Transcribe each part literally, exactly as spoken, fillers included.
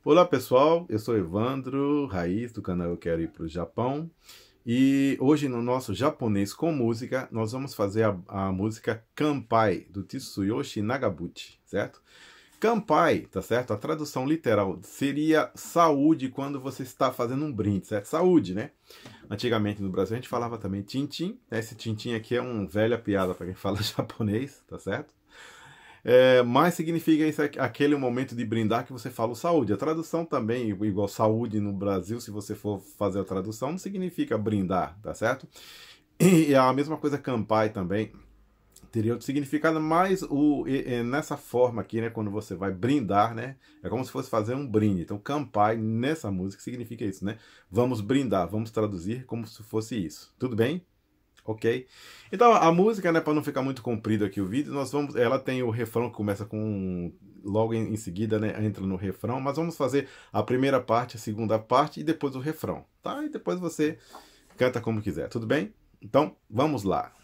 Olá pessoal, eu sou Evandro Raiz do canal Eu Quero Ir para o Japão e hoje no nosso Japonês com Música nós vamos fazer a, a música Kanpai do Tsuyoshi Nagabuchi, certo? Kanpai, tá certo? A tradução literal seria saúde quando você está fazendo um brinde, certo? Saúde, né? Antigamente no Brasil a gente falava também tintim, né? Esse tintim aqui é uma velha piada para quem fala japonês, tá certo? É, mas significa isso, aquele momento de brindar que você fala saúde. A tradução também, igual saúde no Brasil, se você for fazer a tradução, não significa brindar, tá certo? E a mesma coisa Kanpai também teria outro significado, mas o, e, e nessa forma aqui, né, quando você vai brindar, né, é como se fosse fazer um brinde. Então, Kanpai nessa música significa isso, né? Vamos brindar, vamos traduzir como se fosse isso. Tudo bem? Ok? Então a música, né, para não ficar muito comprido aqui o vídeo, nós vamos, ela tem o refrão que começa com logo em, em seguida, né, entra no refrão, mas vamos fazer a primeira parte, a segunda parte e depois o refrão, tá? E depois você canta como quiser, tudo bem? Então vamos lá.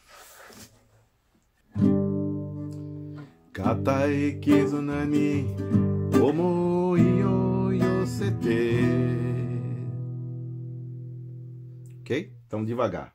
Katai kizuna ni omoi o yosete. Ok? Então devagar.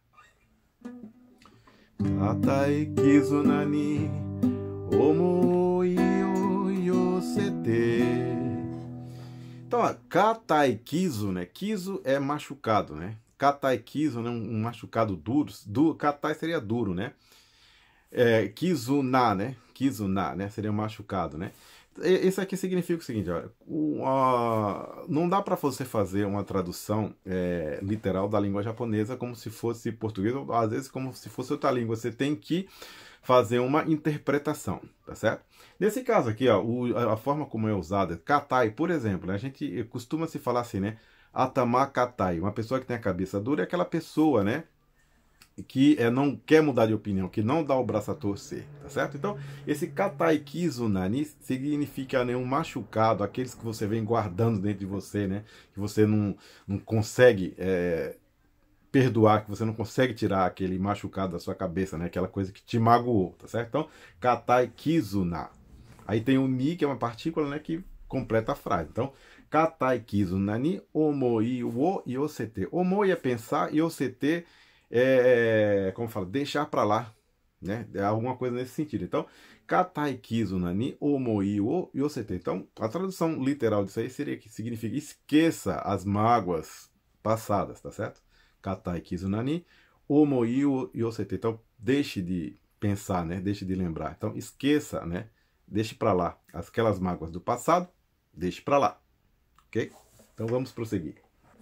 Katai kizuna ni omoi o yosete. Então, ó, katai kizu, né? Kizu é machucado, né? Katai kizu, né? Um machucado duro. Du, katai seria duro, né? É, kizuna, né? Kizuna, né? Seria machucado, né? Esse aqui significa o seguinte, olha, o, uh, não dá para você fazer uma tradução é, literal da língua japonesa como se fosse português, ou às vezes como se fosse outra língua. Você tem que fazer uma interpretação, tá certo? Nesse caso aqui, ó, o, a forma como é usada, katai, por exemplo, né, a gente costuma se falar assim, né? Atama katai, uma pessoa que tem a cabeça dura é aquela pessoa, né? Que é, não quer mudar de opinião, que não dá o braço a torcer, tá certo? Então, esse katai kizuna ni significa, né, um machucado, aqueles que você vem guardando dentro de você, né? Que você não, não consegue é, perdoar, que você não consegue tirar aquele machucado da sua cabeça, né? Aquela coisa que te magoou, tá certo? Então, katai kizuna. Aí tem o ni, que é uma partícula, né, que completa a frase. Então, katai kizuna ni omoi wo yosete. Omoi é pensar e yosete é, como fala, deixar para lá, né? É alguma coisa nesse sentido. Então, katai kizuna ni omoi wo yosete. Então, a tradução literal disso aí seria que significa esqueça as mágoas passadas, tá certo? Katai kizuna ni omoi wo yosete. Então, deixe de pensar, né? Deixe de lembrar. Então, esqueça, né? Deixe para lá aquelas mágoas do passado, deixe para lá, ok? Então, vamos prosseguir.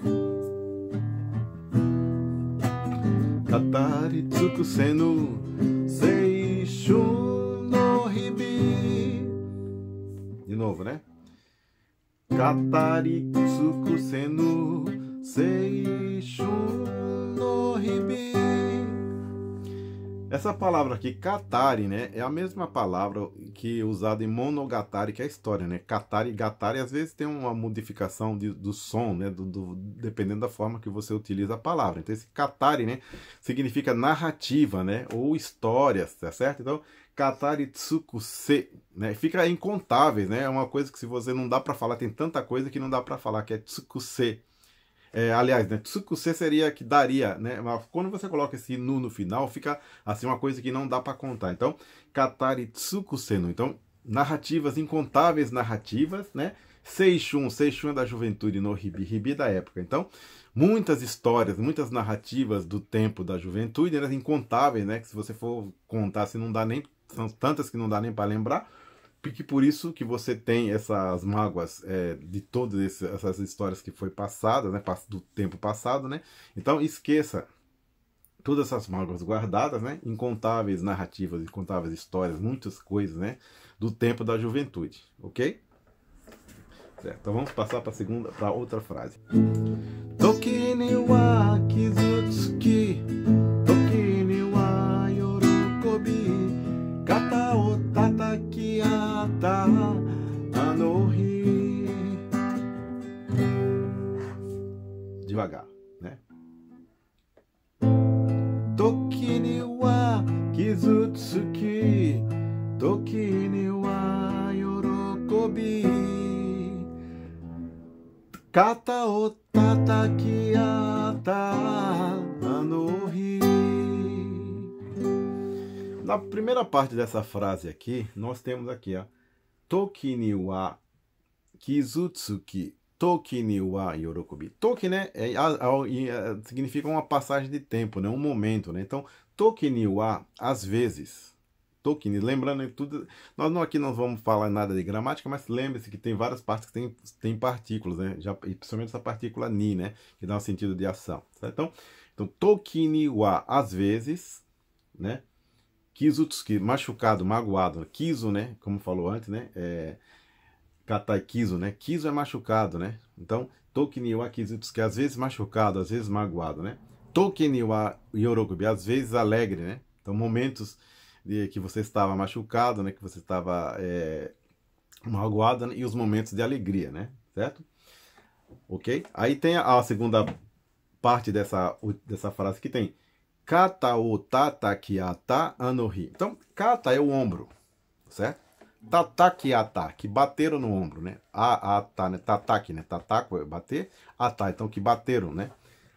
Katari tsukusenu seishun no hibi. De novo, né? Katari tsukusenu seishun no hibi. Essa palavra aqui, katari, né? É a mesma palavra que é usada em monogatari, que é a história, né? Katari e gatari, às vezes tem uma modificação de, do som, né? Do, do, dependendo da forma que você utiliza a palavra. Então, esse katari, né? Significa narrativa, né? Ou histórias, tá certo? Então, katari tsukuse, né? Fica incontáveis, né? É uma coisa que se você não dá para falar, tem tanta coisa que não dá para falar, que é tsukuse. É, aliás, né, tsukuse seria que daria, né? Mas quando você coloca esse nu no final, fica assim uma coisa que não dá para contar. Então, katari tsukusenu. Então, narrativas, incontáveis narrativas, né? Seishun, Seishun é da juventude no Hibi, Hibi da época. Então, muitas histórias, muitas narrativas do tempo da juventude, né? Incontáveis, né? Que se você for contar, se não dá nem, são tantas que não dá nem para lembrar. Porque por isso que você tem essas mágoas é, de todas esse, essas histórias que foi passada, né, do tempo passado, né? Então esqueça todas essas mágoas guardadas, né? Incontáveis narrativas, incontáveis histórias, muitas coisas, né? Do tempo da juventude, ok? Certo, então vamos passar para a segunda, para outra frase. Toki ni wa kizutsuki, toki ni wa yorokobi. Kata o tatakiata anohi. Devagar, né? Toki ni wa kizutsuki, toki ni wa yorokobi. Kata o tatakiata no ri. Na primeira parte dessa frase aqui, nós temos aqui, ó, Toki ni wa kizutsuki, toki ni wa yorokobi. Toki, né, é, é, é, significa uma passagem de tempo, né, um momento, né? Então, toki ni wa, às vezes. Toki ni, lembrando tudo, nós não aqui não vamos falar nada de gramática, mas lembre-se que tem várias partes que tem, tem partículas, né? Já, principalmente essa partícula ni, né, que dá um sentido de ação. Certo? Então, então, toki ni wa, às vezes, né? Kizutsuki, machucado, magoado. Kizu, né? Como falou antes, né? É, katai kizu, né? Kizu é machucado, né? Então, toki ni wa kizutsuki, às vezes machucado, às vezes magoado, né? Toki ni wa yorokobi, às vezes alegre, né? Então, momentos de que você estava machucado, né? Que você estava é, magoado, né? E os momentos de alegria, né? Certo? Ok? Aí tem a, a segunda parte dessa, dessa frase que tem Kata o tatakiata anohi. Então, kata é o ombro, certo? Tatakiata, que bateram no ombro, né? A, ata, né? Tataki, né? Tatako é bater. Ata, então que bateram, né?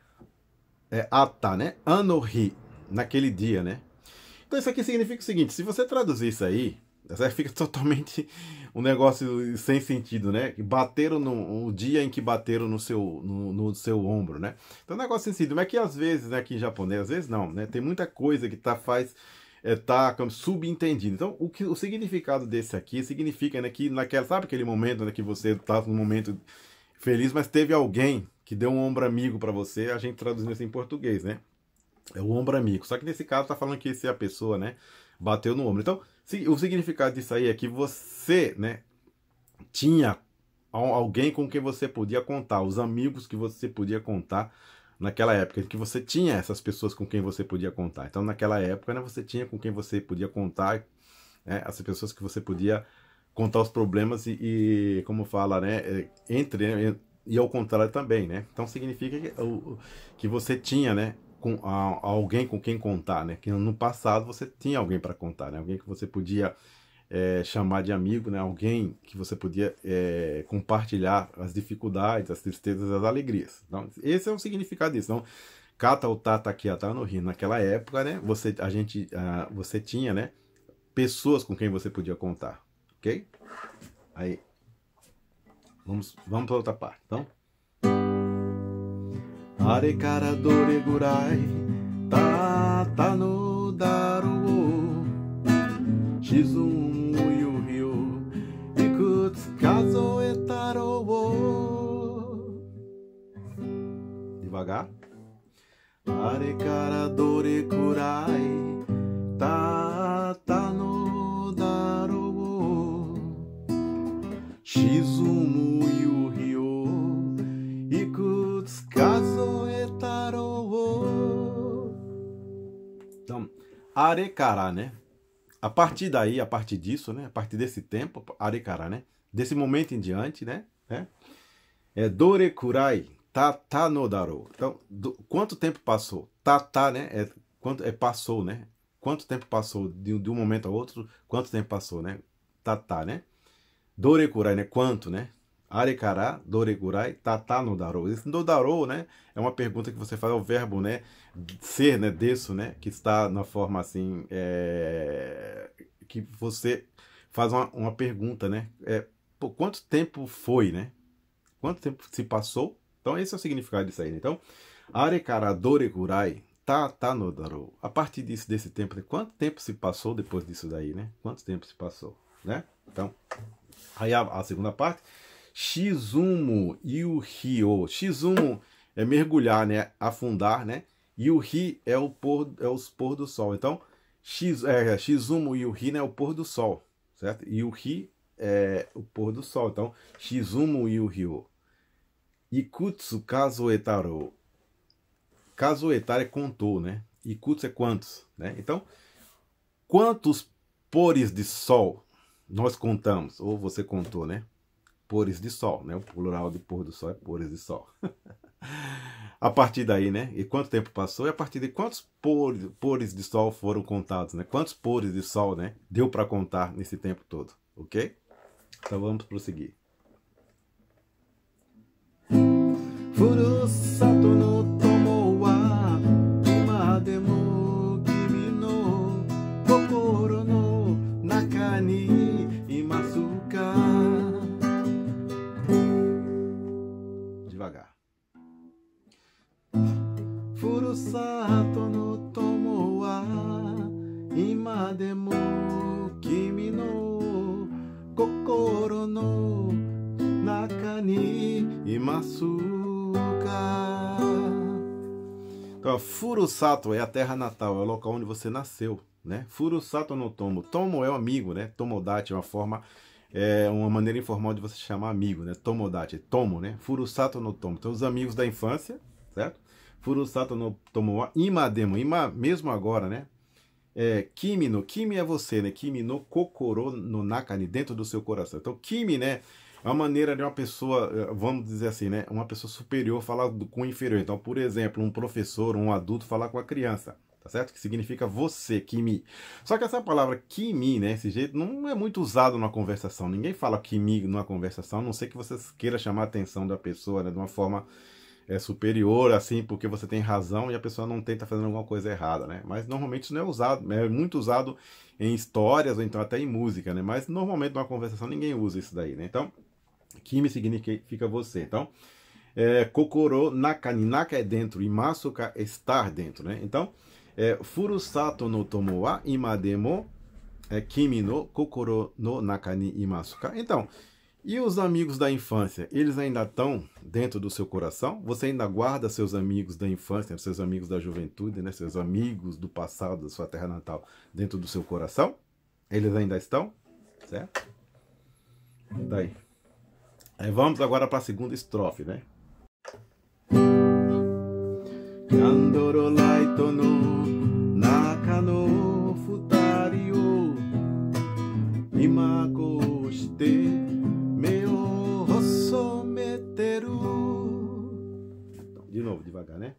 É ata, né? Anohi, naquele dia, né? Então isso aqui significa o seguinte, se você traduzir isso aí, fica totalmente um negócio sem sentido, né? Bateram no, no dia em que bateram no seu, no, no seu ombro, né? Então, um negócio sem sentido. Mas que às vezes, né, aqui em japonês, às vezes não, né? Tem muita coisa que tá, faz, é, tá subentendido. Então, o, que, o significado desse aqui significa, né, que naquela, sabe aquele momento, né, que você tá num momento feliz, mas teve alguém que deu um ombro amigo para você, a gente traduzindo isso em português, né? É o ombro amigo. Só que nesse caso tá falando que esse é a pessoa, né, bateu no ombro. Então, o significado disso aí é que você, né, tinha alguém com quem você podia contar, os amigos que você podia contar naquela época, que você tinha essas pessoas com quem você podia contar. Então, naquela época, né, você tinha com quem você podia contar, né, as pessoas que você podia contar os problemas e, e como fala, né, entre, né, e ao contrário também, né? Então, significa que, que você tinha, né, com a, alguém com quem contar, né? Que no passado você tinha alguém para contar, né? Alguém que você podia é, chamar de amigo, né? Alguém que você podia é, compartilhar as dificuldades, as tristezas, as alegrias. Então, esse é o significado disso. Então, kata o tatakiata no ri. Naquela época, né? Você, a gente, uh, você tinha, né? Pessoas com quem você podia contar, ok? Aí, vamos, vamos para outra parte. Então, are kara dore gurai tata no darou shizumu yuhi o ikutsu kazoe tarou. Devagar. Are kara dore gurai tata no darou shizumu yuhi o ikutsu kazoe tarou. Então, arekara, né? A partir daí, a partir disso, né? A partir desse tempo, arekara, né? Desse momento em diante, né? É, é dore kurai tata no darou. Então, do, quanto tempo passou? Tata, né? É, quanto, é passou, né? Quanto tempo passou de, de um momento ao outro? Quanto tempo passou, né? Tata, né? Dore kurai, né? Quanto, né? Arekara, dore kurai, tata no darou. Esse no darou, né? É uma pergunta que você faz ao verbo, né? Ser, né? Desso, né? Que está na forma assim, é... que você faz uma, uma pergunta, né? É, pô, quanto tempo foi, né? Quanto tempo se passou? Então, esse é o significado disso aí. Né? Então, arekara, dore kurai, tata no darou. A partir disso, desse tempo, né? Quanto tempo se passou depois disso daí, né? Quanto tempo se passou, né? Então, aí a, a segunda parte. Shizumu yuhi o. Shizumu é mergulhar, né? Afundar, né? Yuhi é o pôr, é os pôr do sol. Então, shiz, é, Shizumu yuhi, né? É o pôr do sol, certo? Yuhi é o pôr do sol. Então, Shizumu yuhi o. Ikutsu kazoe tarou. Kazoetar é contou, né? Ikutsu é quantos, né? Então, quantos pores de sol nós contamos? Ou você contou, né? Pores de sol, né? O plural de pôr do sol é pores de sol. A partir daí, né? E quanto tempo passou? E a partir de quantos pores, pores de sol foram contados, né? Quantos pores de sol, né? Deu para contar nesse tempo todo, ok? Então vamos prosseguir. kokoro no naka ni imasu ka? Devagar. Furusato no tomo wa ima demo kimi no kokoro no naka ni imasu ka. Então, Furusato é a terra natal, é o local onde você nasceu, né? Furusato no tomo. Tomo é o amigo, né? Tomodachi é uma forma, é uma maneira informal de você chamar amigo, né? Tomodachi, tomo, né? Furusato no tomo. Então, os amigos da infância, certo? Furusato no tomo wa ima demo. Ima, mesmo agora, né? É, kimi no, kimi é você, né? Kimi no kokoro no nakani, dentro do seu coração. Então, kimi, né? É uma maneira de uma pessoa, vamos dizer assim, né? Uma pessoa superior falar com o inferior. Então, por exemplo, um professor, um adulto falar com a criança, tá certo? Que significa você, kimi. Só que essa palavra kimi, né? Esse jeito não é muito usado numa conversação. Ninguém fala kimi numa conversação, a não ser que você queira chamar a atenção da pessoa, né? De uma forma é, superior, assim, porque você tem razão e a pessoa não tenta fazer alguma coisa errada, né? Mas normalmente isso não é usado, é muito usado em histórias ou então até em música, né? Mas normalmente numa conversação ninguém usa isso daí, né? Então, kimi significa você. Então, é, kokoro nakani, naka é dentro, e masuka é estar dentro, né? Então, é, furusato no tomo wa ima demo é, kimi no kokoro no nakani imasuka. Então, e os amigos da infância, eles ainda estão dentro do seu coração? Você ainda guarda seus amigos da infância, seus amigos da juventude, né? Seus amigos do passado, da sua terra natal, dentro do seu coração? Eles ainda estão? Certo? Daí. Aí vamos agora para a segunda estrofe, né? Yandoro laito no naka no futari o ima ko shite me o hosometeru. Então, de novo, devagar, né?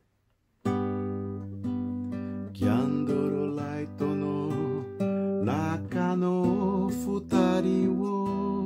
Yandoro laito no naka no futari o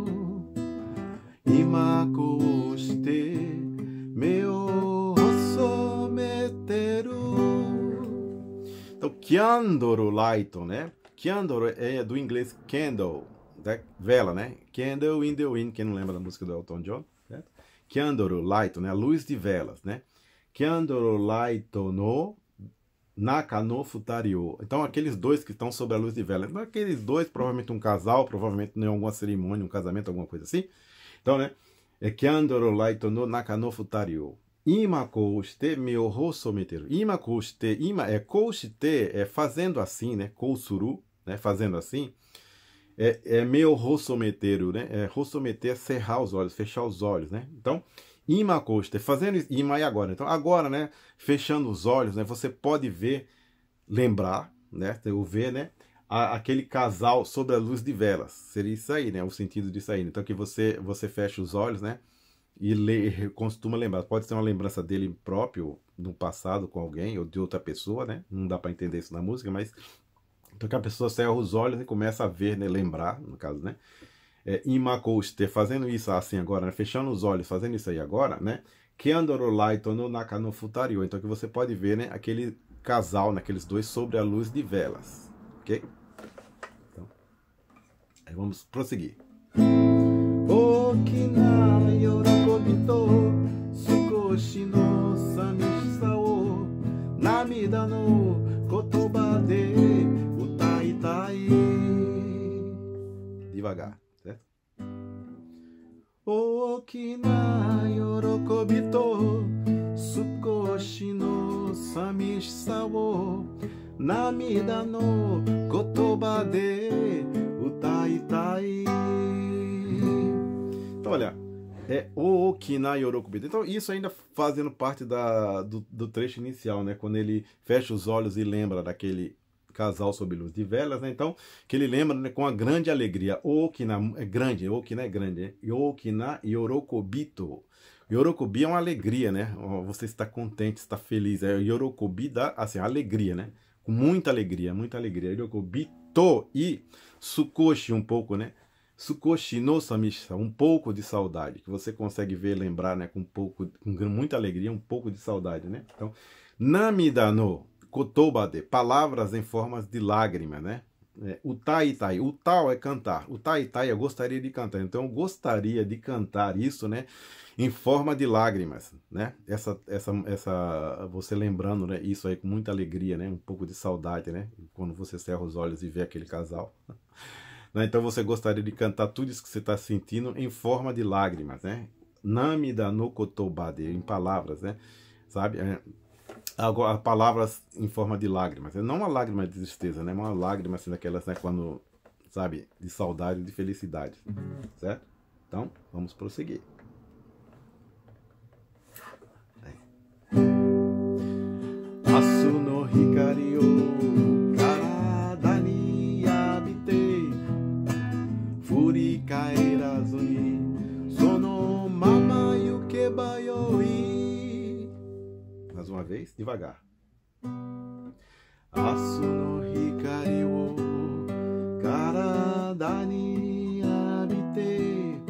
ima ko shite me o hosometeru. Então, Kyandoro Lighton, né? Kyandoro é do inglês candle, né? Vela, né? Candle in the wind, quem não lembra da música do Elton John, certo? Kyandoro Lighton, né? A luz de velas, né? Kyandoro Lighton no naka no futari o. Então, aqueles dois que estão sobre a luz de vela. Então, aqueles dois, provavelmente um casal, provavelmente em alguma cerimônia, um casamento, alguma coisa assim. Então, né? É Kyandoro Lighton no naka no futari o. Ima ko shite me o hosometeru. Ima ko shite, ima é ko shite, é fazendo assim, né? Kousuru, né? Fazendo assim. É, é me o hosometeru, né? É hosometer é cerrar os olhos, fechar os olhos, né? Então, ima ko shite, fazendo isso, ima e agora. Então, agora, né? Fechando os olhos, né? Você pode ver, lembrar, né? Ou ver, né? A, aquele casal sob a luz de velas. Seria isso aí, né? O sentido disso aí. Então, que você, você fecha os olhos, né? E lê, costuma lembrar. Pode ser uma lembrança dele próprio, no passado com alguém, ou de outra pessoa, né? Não dá para entender isso na música, mas... Então, que a pessoa cerra os olhos e começa a ver, né? Lembrar, no caso, né? É, ima shite, fazendo isso assim agora, né? Fechando os olhos, fazendo isso aí agora, né? Kyandoro Lighton no naka no futari o. Então, que você pode ver, né? Aquele casal, naqueles dois, sobre a luz de velas. Ok? Então, aí vamos prosseguir. Okina yorokobi to sukoshi no samishisa o namida no kotoba de utaitai. Devagar, certo? Okina yorokobi to sukoshi no samishisa o namida no kotoba de utaitai. Então, olha, é o Okina Yorokubi. Então, isso ainda fazendo parte da, do, do trecho inicial, né? Quando ele fecha os olhos e lembra daquele casal sob luz de velas, né? Então, que ele lembra, né, com a grande alegria. Okina é grande, Okina é grande, né? Okina Yorokobito. Yorokobi é uma alegria, né? Você está contente, está feliz. É, Yorokobi dá, assim, alegria, né? Com muita alegria, muita alegria. Yorokobito e Sukoshi um pouco, né? Sukoshi no samishisa, um pouco de saudade, que você consegue ver, lembrar, né, com um pouco, com muita alegria, um pouco de saudade, né? Então, namida no kotoba de, palavras em formas de lágrima, né? É, o tai tai, o tal é cantar, o tai tai eu gostaria de cantar, então eu gostaria de cantar isso, né, em forma de lágrimas, né, essa, essa, essa, você lembrando, né, isso aí com muita alegria, né, um pouco de saudade, né, quando você cerra os olhos e vê aquele casal, né, então você gostaria de cantar tudo isso que você está sentindo em forma de lágrimas, né, Namida no kotobade, em palavras, né, sabe, é, agora, palavras em forma de lágrimas. Não uma lágrima de tristeza, né? Uma lágrima assim daquelas, né? Quando, sabe, de saudade, de felicidade. Certo? Então, vamos prosseguir. Asu no hikari o karada ni yabite furikaerazu ni sono mama yukeba yoi. Mais uma vez, devagar. Asu no hikari wo karada ni yabite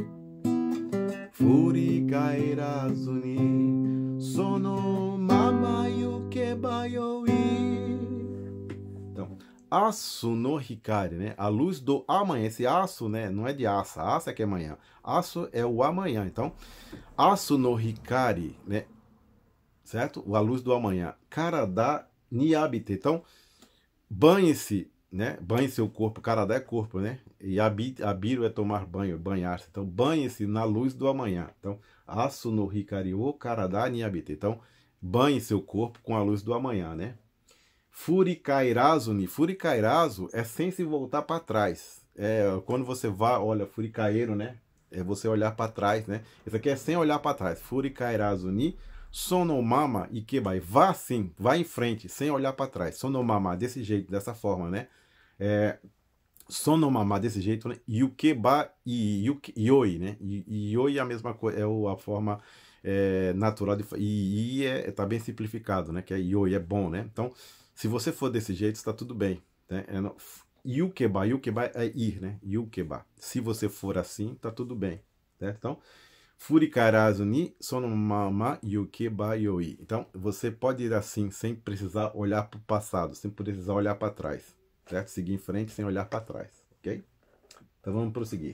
furikaerazu ni sono mama yukeba yoi. Então, asu no hikari, né? A luz do amanhã. Esse asu, né? Não é de asa. Asa é que é amanhã. Asu é o amanhã. Então, asu no hikari, né? Certo? A luz do amanhã. Karada niabite. Então, banhe-se, né? Banhe seu corpo. Karada é corpo, né? E abiru é tomar banho, banhar-se. Então, banhe-se na luz do amanhã. Então, asu no hikari o karada niabite. Então, banhe seu corpo com a luz do amanhã, né? Furikaerazu ni. Furikaerazu é sem se voltar para trás. É quando você vai, olha, furikaeiro, né? É você olhar para trás, né? Isso aqui é sem olhar para trás. Furikaerazu ni sonomama ikebai, vá sim, vá em frente, sem olhar para trás. Sonomama, desse jeito, dessa forma, né? É, sonomama, desse jeito, né? Yukeba e yuke, yoi, né? E yoi é a mesma coisa, é a forma é, natural de... E i é, tá bem simplificado, né? Que é yoi, é bom, né? Então, se você for desse jeito, está tudo bem, né? É no, yukeba, yukeba é ir, né? Yukeba. Se você for assim, tá tudo bem, certo? Então, furikaerazu ni sonomama yukeba yoi. Então, você pode ir assim, sem precisar olhar para o passado, sem precisar olhar para trás, certo? Seguir em frente sem olhar para trás, ok? Então, vamos prosseguir.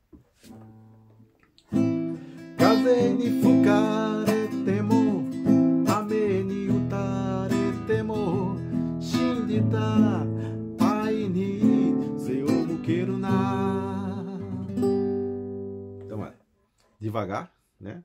Kaze ni fukarete mo, ame ni utarete mo, shindita ai ni se o mukeru na. Devagar, né?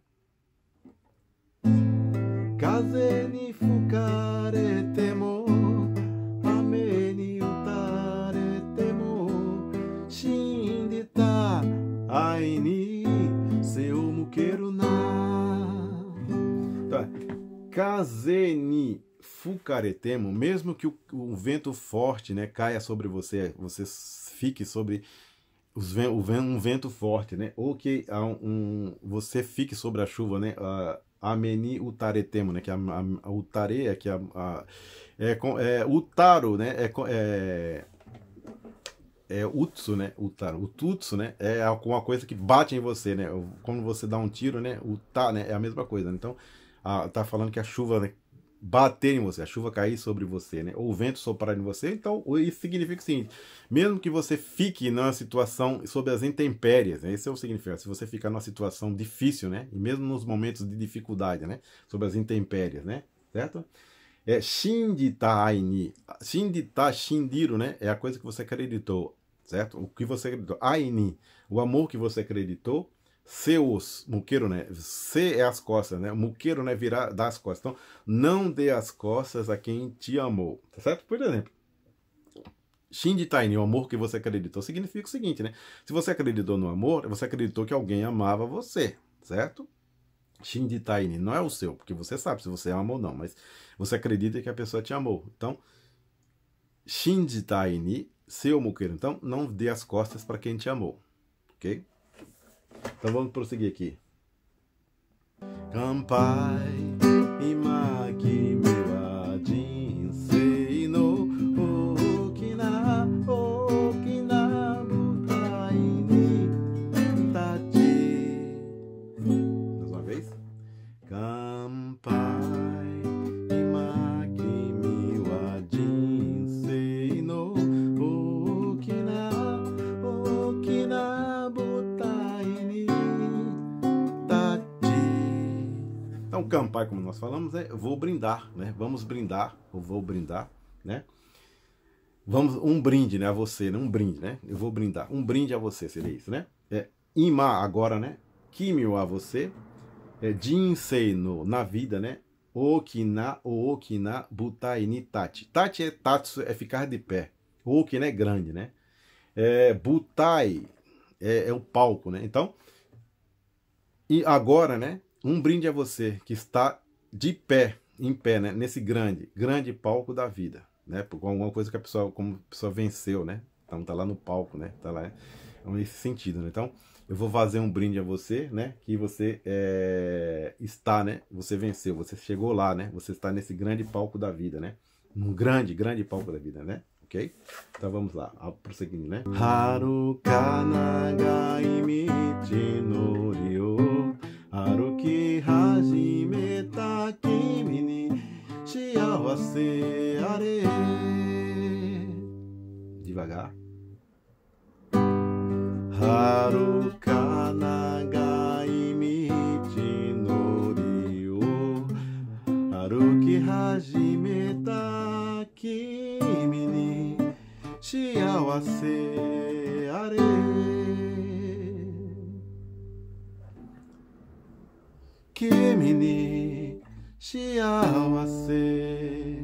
Kaze ni fukarete mo, ame ni utarete mo, shindita ai ni seu mukeru na. Então, kaze ni fukarete mo, mesmo que o, o vento forte, né, caia sobre você, você fique sobre Os ven um vento forte, né? Ou que um, você fique sobre a chuva, né? Ameni utaretemo, né? Que a, a, a utare é que a, a é, é utaro, né? É, é, é utsu, né? Utaro, o tutsu, né? É alguma coisa que bate em você, né? Quando você dá um tiro, né? Uta, né? É a mesma coisa. Né? Então, a, tá falando que a chuva, né, bater em você, a chuva cair sobre você, né? Ou o vento soprar em você. Então, isso significa o seguinte: mesmo que você fique numa situação sob as intempéries, né? Esse é o significado. Se você ficar numa situação difícil, né? E mesmo nos momentos de dificuldade, né? Sob as intempéries, né? Certo? É shindita aini. Shindita, shindiru, né? É a coisa que você acreditou, certo? O que você acreditou. Aini, o amor que você acreditou. Seus, muqueiro, né? Se é as costas, né? Muqueiro, né? Virar, dar as costas. Então, não dê as costas a quem te amou, tá certo? Por exemplo, Shinditaini, o amor que você acreditou, significa o seguinte, né? Se você acreditou no amor, você acreditou que alguém amava você, certo? Shinditaini não é o seu, porque você sabe se você ama ou não, mas você acredita que a pessoa te amou. Então, Shinditaini, seu muqueiro. Então, não dê as costas para quem te amou, ok? Então vamos prosseguir aqui. Kanpai imaki mewa jinsei no okina okina butai ni tachi. Mais uma vez. Kanpai imaki mewa jinsei no kanpai, como nós falamos, é vou brindar, né? Vamos brindar, ou vou brindar, né? Vamos, um brinde, né, a você, né? Um brinde, né? Eu vou brindar. Um brinde a você, seria isso, né? É ima agora, né? Kimio a você. É jinsei no, na vida, né? Okina, okina, butai ni tachi. Tachi é tatsu, é ficar de pé. Okina é grande, né? É, butai é, é o palco, né? Então, e agora, né? Um brinde a você que está de pé, em pé, né? Nesse grande, grande palco da vida, né? Com alguma coisa que a pessoa, como a pessoa venceu, né? Então tá lá no palco, né? Tá lá, é nesse sentido, né? Então, eu vou fazer um brinde a você, né? Que você é, está, né? Você venceu, você chegou lá, né? Você está nesse grande palco da vida, né? Um grande, grande palco da vida, né? Ok? Então vamos lá, prosseguindo, né? Haruka nagai michi no ryo haruki hajimeta kimi ni shiawase are. Devagar. Haruka nagai michi no ryo haruki hajimeta kimi ni shiawase are. Kimi ni shiawase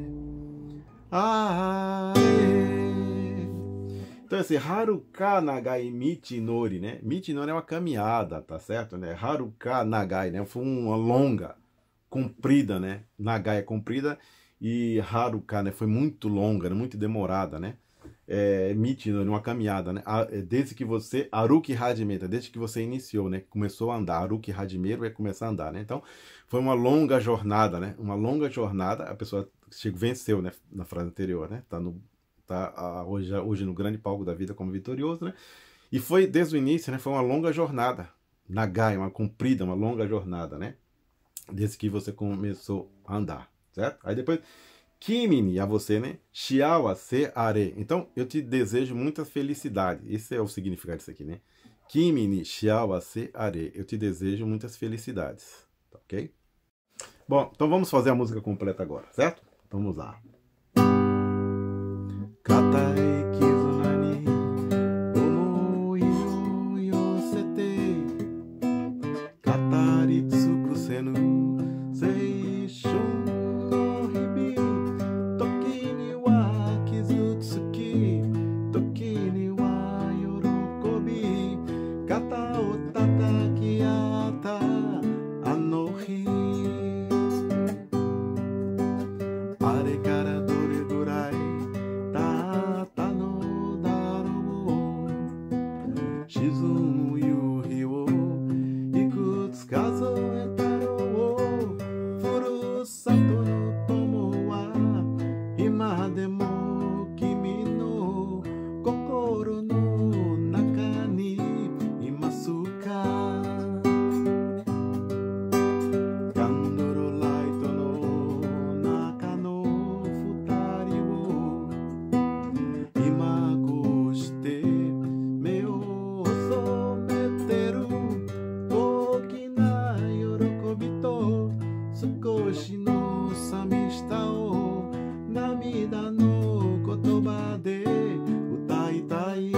are. Então, esse Haruka Nagai Michinori, né? Michinori é uma caminhada, tá certo? Né? Haruka Nagai, né? Foi uma longa, comprida, né? Nagai é comprida e Haruka, né? Foi muito longa, né? Muito demorada, né? É, Michinori, uma caminhada, né? Desde que você, Haruki Hajimeta, desde que você iniciou, né? Começou a andar, Haruki Hajimeru é começar a andar, né? Então, foi uma longa jornada, né? Uma longa jornada, a pessoa venceu, né? Na frase anterior, né? Tá no Tá hoje, hoje no grande palco da vida como vitorioso, né? E foi desde o início, né? Foi uma longa jornada. Nagai, uma comprida, uma longa jornada, né? Desde que você começou a andar, certo? Aí depois, Kimi, a você, né? Shiawase are. Então, eu te desejo muita felicidade. Esse é o significado disso aqui, né? Kimi ni shiawase are. Eu te desejo muitas felicidades, tá ok? Bom, então vamos fazer a música completa agora, certo? Vamos lá. Katai kizuna ni omoi o yosete katari tsukusenu seishun no hibi toki ni wa kizu tsuki toki ni wa yorokobi kata o tataki ata ano hi are kara dore gurai Shizumu yuri wo ikutsu kazoetaru wo furusato no tomo wa ima demo kimi no kokoro no naka ni imasu ka Kandoro laito no naka no futari wo ima ko shite me o Sukoshi no samishita o namida no kotoba de utaitai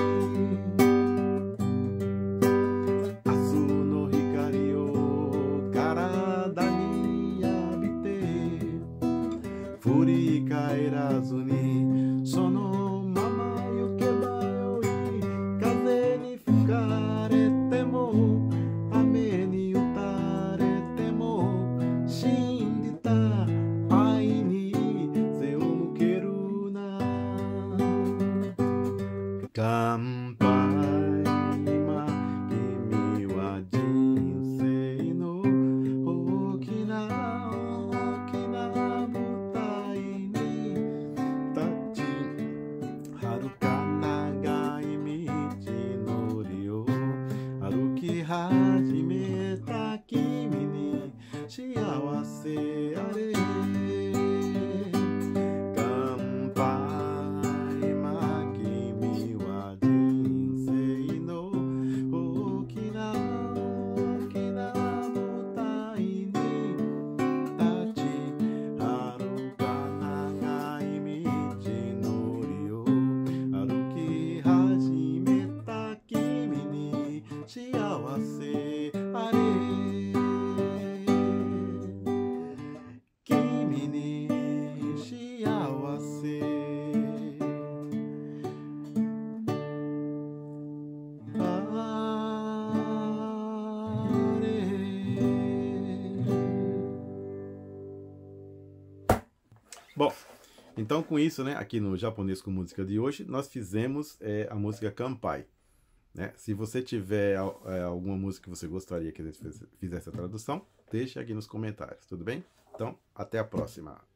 Asu no hikari o karada ni abite Furikaerazu ni sono mama yukeba yoi Kaze ni fukarete mo ame ni utarete mo Shindita ai ni se o mukeru na Kanpai ima kimi wa jinsei no okina okina butai ni tachi Haruka nagai michi no ryo haruki hajimeta kimi ni shiawase are Kanpai ma kimi wa jinsei no okina okina butai ni Bom, então com isso, né, aqui no Japonês com Música de hoje, nós fizemos é, a música Kanpai. Né? Se você tiver é, alguma música que você gostaria que a gente fizesse a tradução, deixe aqui nos comentários, tudo bem? Então, até a próxima.